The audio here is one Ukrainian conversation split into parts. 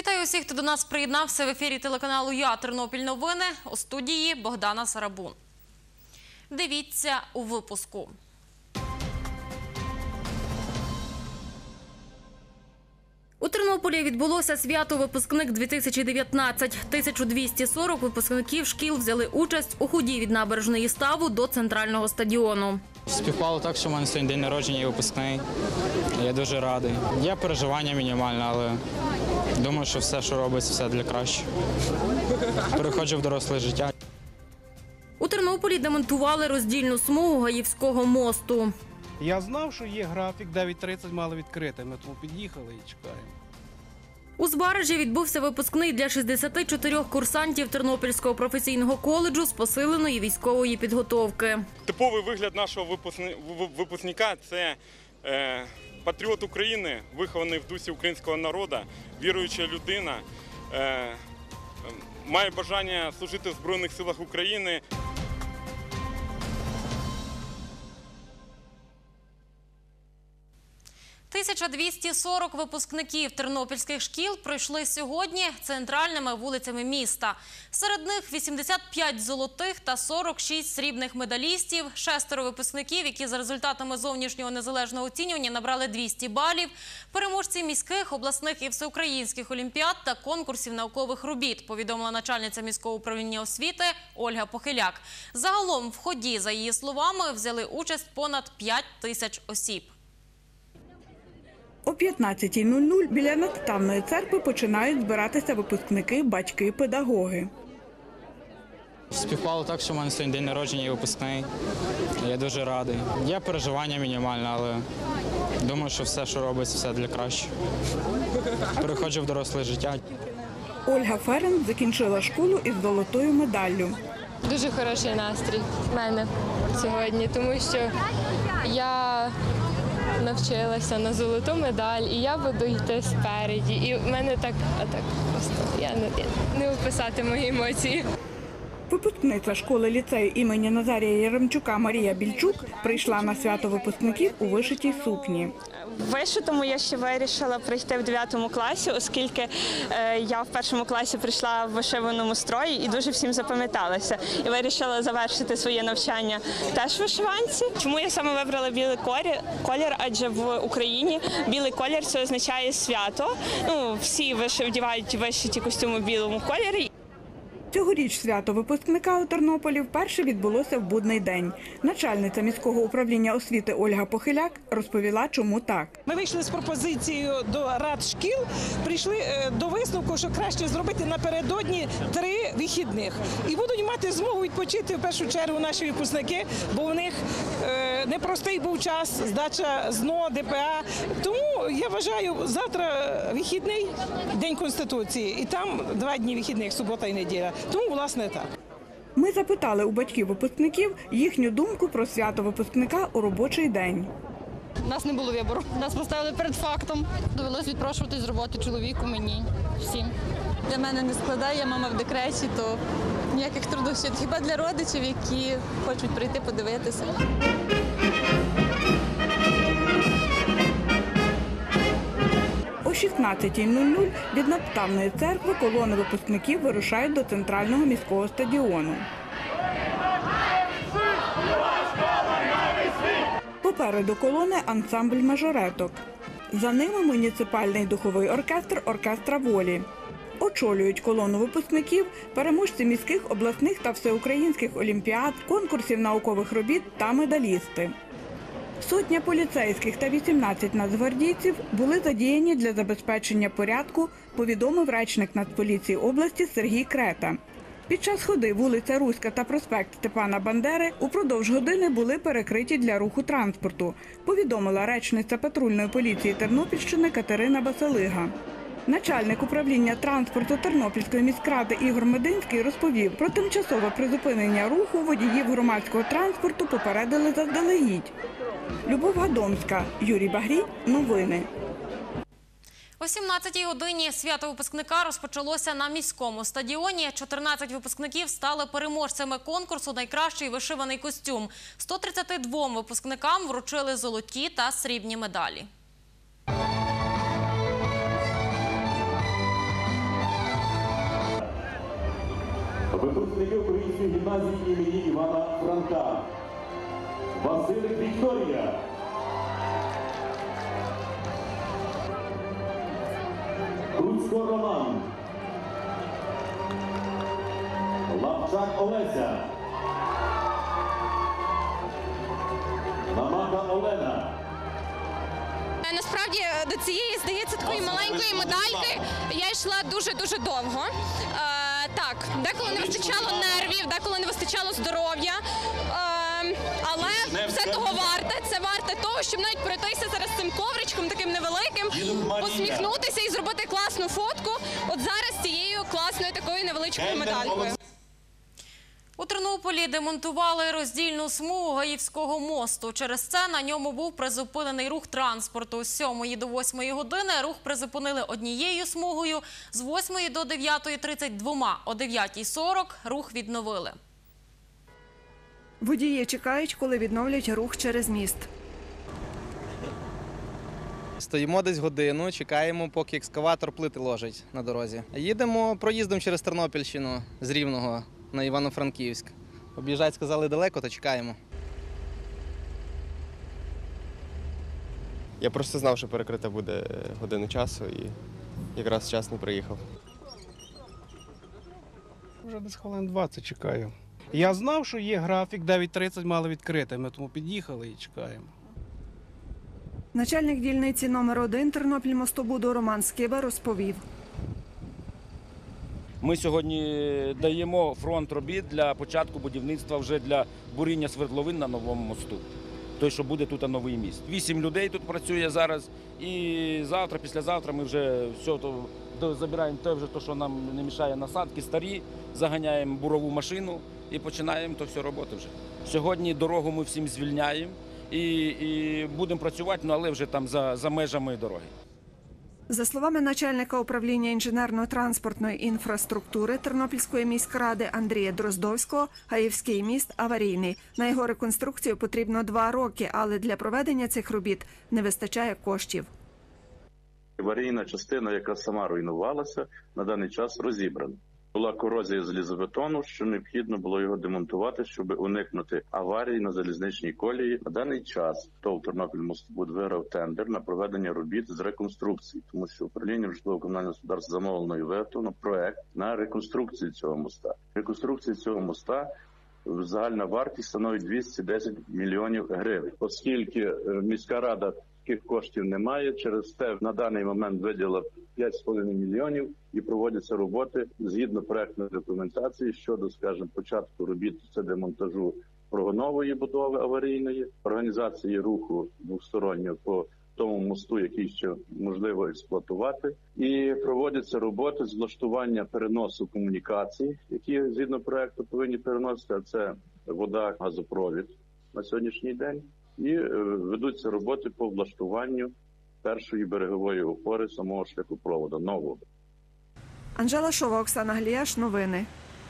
Вітаю усіх, хто до нас приєднався в ефірі телеканалу «Я. Тернопіль новини». У студії Богдана Сарабун. Дивіться у випуску. У Тернополі відбулося свято «Випускник-2019». 1240 випускників шкіл взяли участь у ході від Набережної Ставу до центрального стадіону. Співпало так, що в мене сьогодні день народження і випускний. Я дуже радий. Є переживання мінімальне, але думаю, що все, що робиться, все для кращого. Переходжу в доросле життя. У Тернополі демонтували роздільну смугу Гаївського мосту. Я знав, що є графік, 9:30 мали відкрити. Ми тому під'їхали і чекаємо. У Збаражі відбувся випускний для 64 курсантів Тернопільського професійного коледжу з посиленої військової підготовки. Типовий вигляд нашого випускника – це патріот України, вихований в дусі українського народу, віруюча людина, має бажання служити в Збройних силах України. – 1240 випускників тернопільських шкіл пройшли сьогодні центральними вулицями міста. Серед них 85 золотих та 46 срібних медалістів, 6 випускників, які за результатами зовнішнього незалежного оцінювання набрали 200 балів, переможці міських, обласних і всеукраїнських олімпіад та конкурсів наукових робіт, повідомила начальниця міського управління освіти Ольга Похиляк. Загалом в ході, за її словами, взяли участь понад 5 тисяч осіб. О 15:00 біля Надставної церкви починають збиратися випускники, батьки, педагоги. Співпало так, що в мене сьогодні день народження і випускний. Я дуже радий. Є переживання мінімальне, але думаю, що все, що робиться, все для кращого. Переходжу в доросле життя. Ольга Ференц закінчила школу із золотою медаллю. Дуже хороший настрій в мене сьогодні, тому що я навчилася на золоту медаль, і я буду йти спереді. І в мене так просто, я не описати мої емоції. Випускниця школи-ліцею імені Назарія Яремчука Марія Більчук прийшла на свято випускників у вишитій сукні. В вишитому я ще вирішила прийти в 9 класі, оскільки я в 1 класі прийшла в вишиваному строї і дуже всім запам'яталася. І вирішила завершити своє навчання теж в вишиванці. Чому я саме вибрала білий колір? Адже в Україні білий колір – це означає свято. Всі вдівають вишиті костюми в білому кольорі. Цьогоріч свято випускника у Тернополі вперше відбулося в будний день. Начальниця міського управління освіти Ольга Похиляк розповіла, чому так. Ми вийшли з пропозицією до рад шкіл, прийшли до висновку, що краще зробити напередодні 3 вихідних. І будуть мати змогу відпочити в першу чергу наші випускники, бо у них непростий був час, здача ЗНО, ДПА. Тому я вважаю, завтра вихідний, День Конституції, і там 2 дні вихідних, субота і неділя. Тому, власне, так. Ми запитали у батьків випускників їхню думку про свято випускника у робочий день. У нас не було вибору. Нас поставили перед фактом. Довелось відпрошувати з роботи чоловіку, мені, всім. Для мене не складає, я мама в декреті, то ніяких труднощів. Хіба для родичів, які хочуть прийти подивитися. О 16:00 від Надставної церкви колони випускників вирушають до центрального міського стадіону. Попереду колони ансамбль мажореток. За ними муніципальний духовий оркестр «Оркестра волі». Очолюють колону випускників переможці міських, обласних та всеукраїнських олімпіад, конкурсів наукових робіт та медалісти. Сотня поліцейських та 18 нацгвардійців були задіяні для забезпечення порядку, повідомив речник Нацполіції області Сергій Крета. Під час ходи вулиця Руська та проспект Степана Бандери упродовж години були перекриті для руху транспорту, повідомила речниця патрульної поліції Тернопільщини Катерина Басалига. Начальник управління транспорту Тернопільської міськради Ігор Мединський розповів, про тимчасове призупинення руху водіїв громадського транспорту попередили заздалегідь. Любов Гадомська, Юрій Багрій. Новини. О 17-й годині свято випускника розпочалося на міському стадіоні. 14 випускників стали переможцями конкурсу «Найкращий вишиваний костюм». 132 випускникам вручили золоті та срібні медалі. випускники Української гімназії імені Івана Франка. Василик Вікторія. Круцько Роман. Лапчак Олеся. Намака Олена. Насправді до цієї, здається, такої маленької медальки я йшла дуже-дуже довго. Так, деколи не вистачало нервів, деколи не вистачало здоров'я, але все того варте. Це варте того, щоб навіть пройтися зараз цим ковричком таким невеликим, посміхнутися і зробити класну фотку от зараз з цією класною такою невеличкою медалькою. У Тернополі демонтували роздільну смугу Гаївського мосту. Через це на ньому був призупинений рух транспорту. З 7 до 8 години рух призупинили однією смугою, з 8 до 9:30 двома, о 9:40 рух відновили. Водії чекають, коли відновлять рух через міст. Стоїмо десь годину, чекаємо, поки екскаватор плити ложить на дорозі. Їдемо проїздом через Тернопільщину з Рівного на Івано-Франківськ. Об'їжджати, сказали, далеко, то чекаємо. Я просто знав, що перекрита буде годину часу і якраз вчасно приїхав. Вже десь хвилин 20 чекаю. Я знав, що є графік, 9:30 мали відкрити, ми тому під'їхали і чекаємо. Начальник дільниці номер 1 Тернопільмостобуду Роман Скиба розповів. Ми сьогодні даємо фронт робіт для початку будівництва вже для буріння свердловин на новому мосту. Той, що буде тут новий міст. 8 людей тут працює зараз і завтра, післязавтра ми вже все забираємо те, що нам не мішає насадки старі, заганяємо бурову машину і починаємо то все роботи вже. Сьогодні дорогу ми всім звільняємо і будемо працювати, але вже там за межами дороги. За словами начальника управління інженерно-транспортної інфраструктури Тернопільської міськради Андрія Дроздовського, Гаївський міст аварійний. На його реконструкцію потрібно 2 роки, але для проведення цих робіт не вистачає коштів. Аварійна частина, яка сама руйнувалася, на даний час розібрана. Була корозія залізобетону, що необхідно було його демонтувати, щоб уникнути аварії на залізничній колії. На даний час ТОВ «Тернопільмостбуд» виграв тендер на проведення робіт з реконструкції, тому що управлінням житлово-комунального господарства замовлено і виготовлено проект на реконструкцію цього моста. Реконструкція цього моста загальна вартість становить 210 мільйонів гривень. Оскільки міська рада таких коштів немає, через те на даний момент виділила 5,5 мільйонів і проводяться роботи згідно проектної документації щодо, скажімо, початку робіт це демонтажу прогонової будови аварійної, організації руху двостороннього по тому мосту, який ще можливо експлуатувати, і проводяться роботи з влаштування переносу комунікацій, які згідно проекту повинні переносити, а це вода, газопровід на сьогоднішній день. І ведуться роботи по влаштуванню першої берегової опори самого шляхопроводу нового. Анжела Шова, Оксана Гліяш. Новини.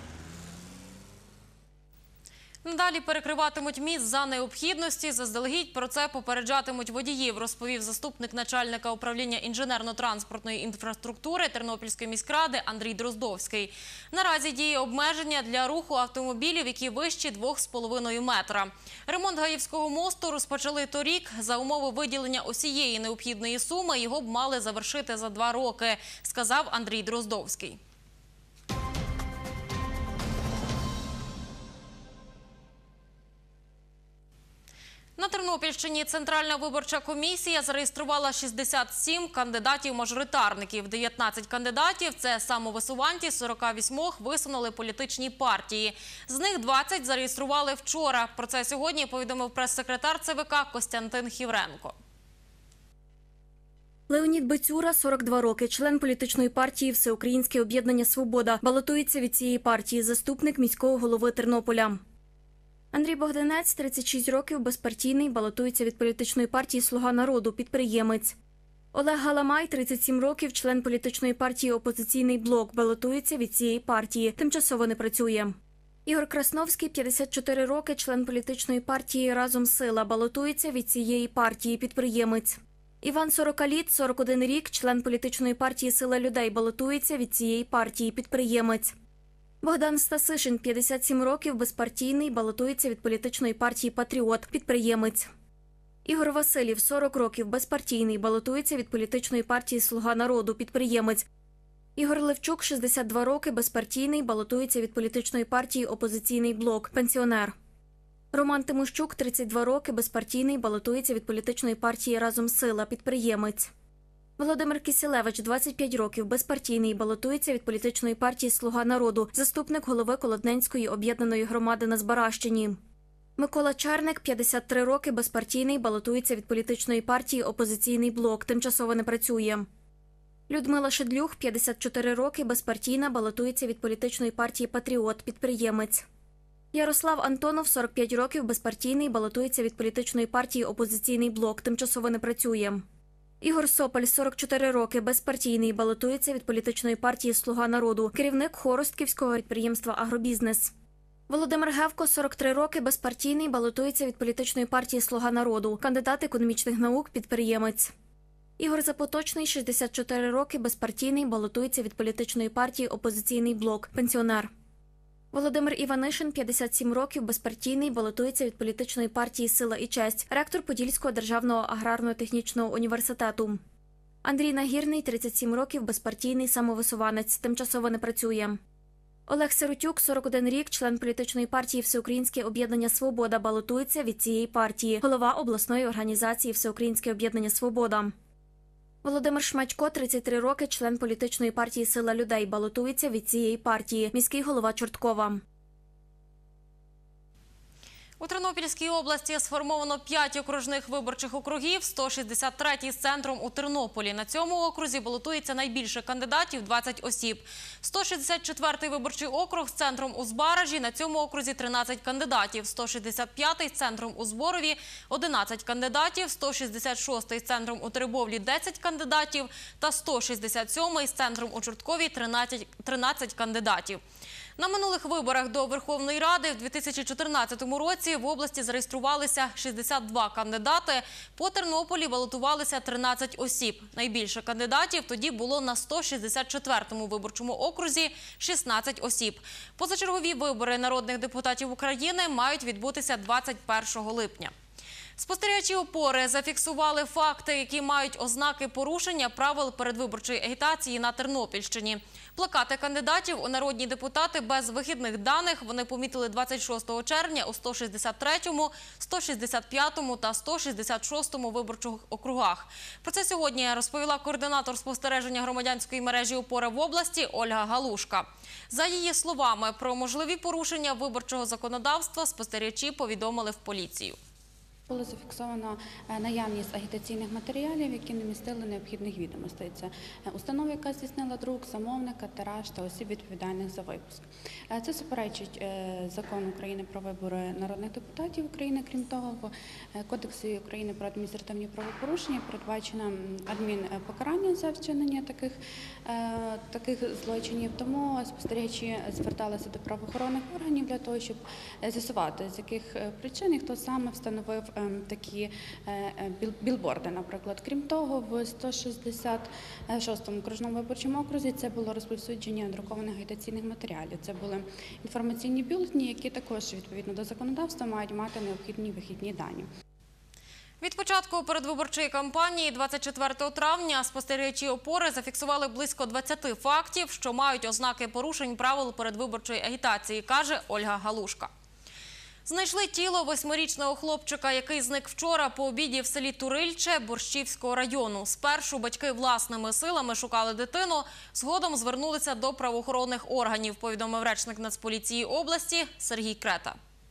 Далі перекриватимуть міст за необхідності. Заздалегідь про це попереджатимуть водіїв, розповів заступник начальника управління інженерно-транспортної інфраструктури Тернопільської міськради Андрій Дроздовський. Наразі діє обмеження для руху автомобілів, які вищі 2,5 метра. Ремонт Гаївського мосту розпочали торік. За умови виділення усієї необхідної суми його б мали завершити за 2 роки, сказав Андрій Дроздовський. На Тернопільщині Центральна виборча комісія зареєструвала 67 кандидатів-мажоритарників. 19 кандидатів – це самовисуванці, 48 висунули політичні партії. З них 20 зареєстрували вчора. Про це сьогодні повідомив прес-секретар ЦВК Костянтин Хівренко. Леонід Бецюра, 42 роки, член політичної партії «Всеукраїнське об'єднання «Свобода». Балотується від цієї партії, заступник міського голови Тернополя. Андрій Богданець, 36 років, безпартійний, балотується від політичної партії «Слуга народу», підприємець. Олег Галамай, 37 років, член політичної партії «Опозиційний блок», балотується від цієї партії, тимчасово не працює. Ігор Красновський, 54 роки, член політичної партії «Разом сила», балотується від цієї партії, підприємець. Іван Сорокаліт, 41 рік, член політичної партії «Сила людей», балотується від цієї партії, підприємець. Богдан Стасишин, 57 років, безпартійний, балотується від політичної партії «Патріот», підприємець. Ігор Василів, 40 років, безпартійний, балотується від політичної партії «Слуга народу», підприємець. Ігор Левчук, 62 роки, безпартійний, балотується від політичної партії «Опозиційний блок», пенсіонер. Роман Тимощук, 32 роки, безпартійний, балотується від політичної партії «Разом сила», підприємець. Володимир Кисілевич, 25 років, безпартійний, балотується від політичної партії «Слуга народу», заступник голови Колодненської об'єднаної громади на Збаращині. Микола Черник, 53 роки, безпартійний, балотується від політичної партії «Опозиційний блок», тимчасово не працює. Людмила Шедлюх, 54 роки, безпартійна, балотується від політичної партії «Патріот», підприємець. Ярослав Антонов, 45 років, безпартійний, балотується від політичної партії «Опозиційний блок», тимчасово не працює. Ігор Сополь, 44 роки, безпартійний, балотується від політичної партії «Слуга народу», керівник Хоростківського підприємства «Агробізнес». Володимир Гевко, 43 роки, безпартійний, балотується від політичної партії «Слуга народу», кандидат економічних наук, підприємець. Ігор Запоточний, 64 роки, безпартійний, балотується від політичної партії «Опозиційний блок», пенсіонер. Володимир Іванишин, 57 років, безпартійний, балотується від політичної партії «Сила і честь», ректор Подільського державного аграрно-технічного університету. Андрій Нагірний, 37 років, безпартійний, самовисуванець, тимчасово не працює. Олег Сиротюк, 41 рік, член політичної партії «Всеукраїнське об'єднання Свобода», балотується від цієї партії, голова обласної організації «Всеукраїнське об'єднання Свобода». Володимир Шмачко, 33 роки, член політичної партії «Сила людей», балотується від цієї партії, міський голова Чорткова. У Тернопільській області сформовано 5 окружних виборчих округів, 163-й з центром у Тернополі. На цьому окрузі балотується найбільше кандидатів – 20 осіб. 164-й виборчий округ з центром у Збаражі, на цьому окрузі 13 кандидатів. 165-й з центром у Зборові – 11 кандидатів. 166-й з центром у Теребовлі – 10 кандидатів. Та 167-й з центром у Чорткові – 13 кандидатів. На минулих виборах до Верховної Ради в 2014 році в області зареєструвалися 62 кандидати. По Тернополі балотувалися 13 осіб. Найбільше кандидатів тоді було на 164-му виборчому окрузі – 16 осіб. Позачергові вибори народних депутатів України мають відбутися 21 липня. Спостерігачі опори зафіксували факти, які мають ознаки порушення правил передвиборчої агітації на Тернопільщині. Плакати кандидатів у народні депутати без вихідних даних вони помітили 26 червня у 163-му, 165-му та 166-му виборчих округах. Про це сьогодні розповіла координатор спостереження громадянської мережі «Опора» в області Ольга Галушка. За її словами, про можливі порушення виборчого законодавства спостерігачі повідомили в поліцію. Було зафіксовано наявність агітаційних матеріалів, які не містили необхідних відомостей. Це установа, яка здійснила друк, замовника, тираж та осіб, відповідальних за випуск. Це суперечить Закону України про вибори народних депутатів України. Крім того, в Кодексі України про адміністративні правопорушення передбачено адмінпокарання за вчинення таких злочинів. Тому спостерігачі зверталися до правоохоронних органів для того, щоб з'ясувати, з яких причин і хто саме встановив такі білборди, наприклад. Крім того, в 166-му окружному виборчому окрузі це було розповсюдження друкованих агітаційних матеріалів. Це були інформаційні бюлетені, які також, відповідно до законодавства, мають мати необхідні вихідні дані. Від початку передвиборчої кампанії 24 травня спостерігачі опори зафіксували близько 20 фактів, що мають ознаки порушень правил передвиборчої агітації, каже Ольга Галушка. Знайшли тіло 8-річного хлопчика, який зник вчора по обіді в селі Турильче Борщівського району. Спершу батьки власними силами шукали дитину, згодом звернулися до правоохоронних органів, повідомив речник Нацполіції області Сергій Крета.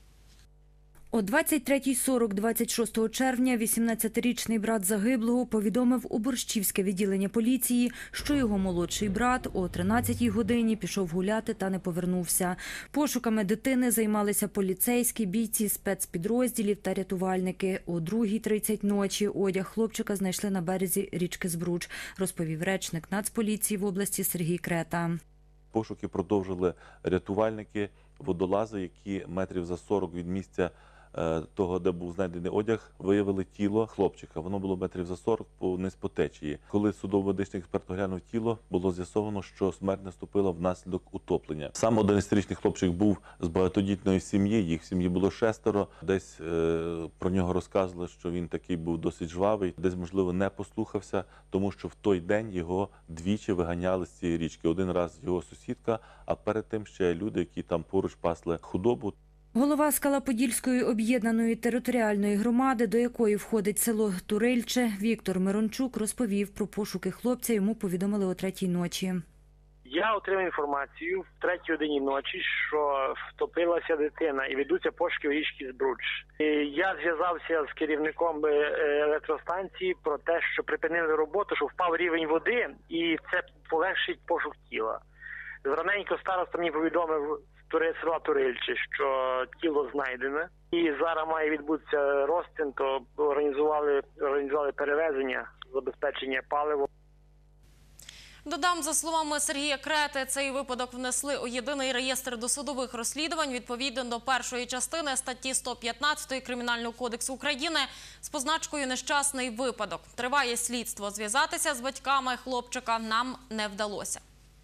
О 23:40 26 червня 18-річний брат загиблого повідомив у Борщівське відділення поліції, що його молодший брат о 13-й годині пішов гуляти та не повернувся. Пошуками дитини займалися поліцейські, бійці спецпідрозділів та рятувальники. О 2:30 ночі одяг хлопчика знайшли на березі річки Збруч, розповів речник Нацполіції в області Сергій Крета. Пошуки продовжили рятувальники, водолази, які метрів за 40 від місця того, де був знайдений одяг, виявили тіло хлопчика. Воно було метрів за 40 вниз по течії. Коли судово-медичний експерт оглянув тіло, було з'ясовано, що смерть наступила внаслідок утоплення. Сам 11-річний хлопчик був з багатодітної сім'ї, їх в сім'ї було 6. Десь про нього розказували, що він такий був досить жвавий, десь, можливо, не послухався, тому що в той день його двічі виганяли з цієї річки. Один раз його сусідка, а перед тим ще люди, які там поруч пасли худобу. Голова Скалоподільської об'єднаної територіальної громади, до якої входить село Турильче, Віктор Мирончук розповів про пошуки хлопця. Йому повідомили о 3-й ночі. Я отримав інформацію в 3-й годині ночі, що втопилася дитина і ведуться пошуки в річці Збруч. Я зв'язався з керівником електростанції про те, що припинили роботу, що впав рівень води і це полегшить пошук тіла. Зраненько староста мені повідомив з села Турильче, що тіло знайдене і зараз має відбутися розтин, то організували перевезення, забезпечення паливом. Додам, за словами Сергія Крети, цей випадок внесли у єдиний реєстр досудових розслідувань відповідно до першої частини статті 115 Кримінального кодексу України з позначкою «Нещасний випадок». Триває слідство. Зв'язатися з батьками хлопчика нам не вдалося.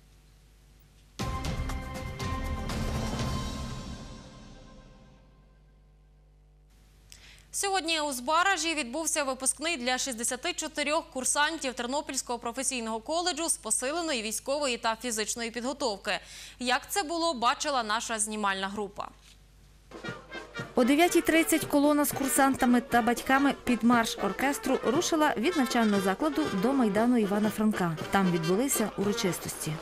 Сьогодні у Збаражі відбувся випускний для 64 курсантів Тернопільського професійного коледжу з посиленої військової та фізичної підготовки. Як це було, бачила наша знімальна група. О 9:30 колона з курсантами та батьками під марш оркестру рушила від навчального закладу до Майдану Івана Франка. Там відбулися урочистості.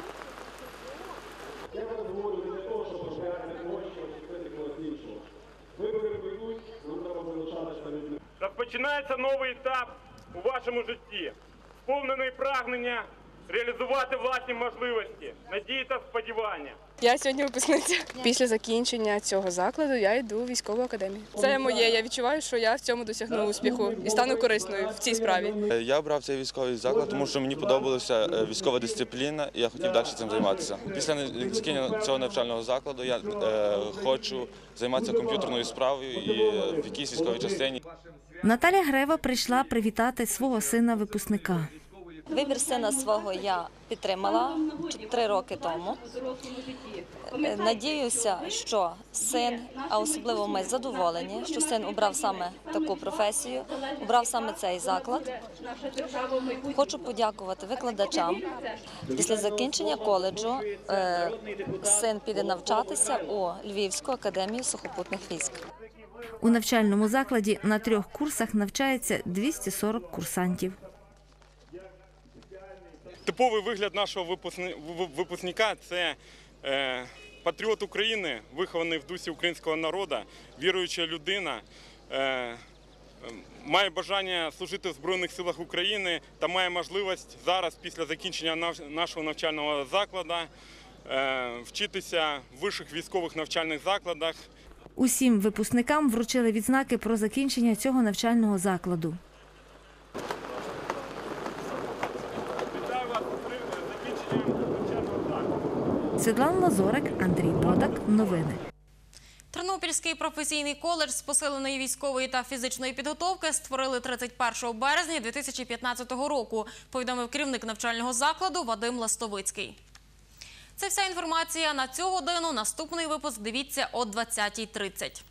Розпочинається новий етап у вашому житті, сповнений прагнення реалізувати власні можливості, надії та сподівання. Я сьогодні випускниця. Після закінчення цього закладу я йду у військову академію. Це моє, я відчуваю, що я в цьому досягну успіху і стану корисною в цій справі. Я обрав цей військовий заклад, тому що мені подобалася військова дисципліна і я хотів далі цим займатися. Після закінчення цього навчального закладу я хочу займатися комп'ютерною справою і в якійсь військовій частині. Наталя Грева прийшла привітати свого сина-випускника. Вибір сина свого я підтримала 3 роки тому. Надіюся, що син, а особливо ми задоволені, що син обрав саме таку професію, обрав саме цей заклад. Хочу подякувати викладачам. Після закінчення коледжу син піде навчатися у Львівську академію сухопутних військ. У навчальному закладі на 3 курсах навчається 240 курсантів. Типовий вигляд нашого випускника – це патріот України, вихований в дусі українського народу, віруюча людина, має бажання служити в Збройних силах України та має можливість зараз, після закінчення нашого навчального закладу, вчитися в вищих військових навчальних закладах. Усім випускникам вручили відзнаки про закінчення цього навчального закладу. Світлана Лазорик, Андрій Бодак. Новини. Тернопільський професійний коледж з посиленої військової та фізичної підготовки створили 31 березня 2015 року, повідомив керівник навчального закладу Вадим Ластовицький. Це вся інформація на цю годину. Наступний випуск дивіться о 20:30.